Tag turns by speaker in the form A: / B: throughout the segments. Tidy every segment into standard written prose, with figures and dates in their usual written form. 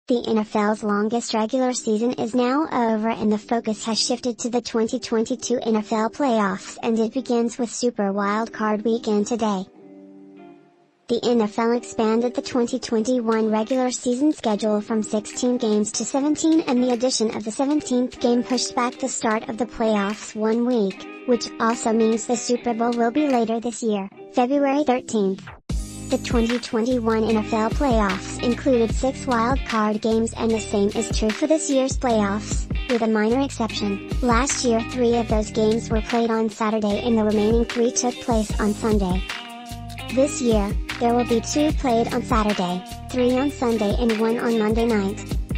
A: The NFL's longest regular season is now over and the focus has shifted to the 2022 NFL playoffs, and it begins with Super Wildcard Weekend today. The NFL expanded the 2021 regular season schedule from 16 games to 17, and the addition of the 17th game pushed back the start of the playoffs 1 week, which also means the Super Bowl will be later this year, February 13th. The 2021 NFL playoffs included 6 wild-card games, and the same is true for this year's playoffs, with a minor exception. Last year 3 of those games were played on Saturday and the remaining 3 took place on Sunday. This year, there will be 2 played on Saturday, 3 on Sunday and 1 on Monday night.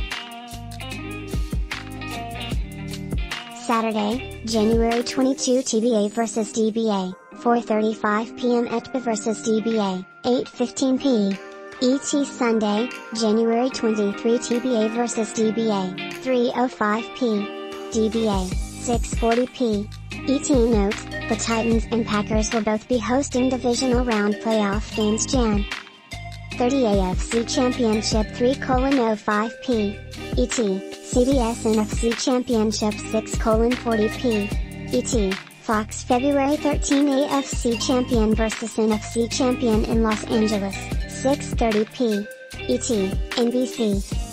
A: Saturday, January 22 TBA vs DBA, 4:35 p.m. ETTBA vs DBA, 8:15 p. ETSunday, January 23 TBA vs DBA, 3:05 p. DBA, 6:40 p. ETNote, the Titans and Packers will both be hosting divisional round playoff gamesJan. 30 AFC Championship 3:05 p. ET, CBS NFC Championship6 :40 p. ET, Fox February 13 AFC Champion vs NFC Champion in Los Angeles, 6:30 p. ET, NBC.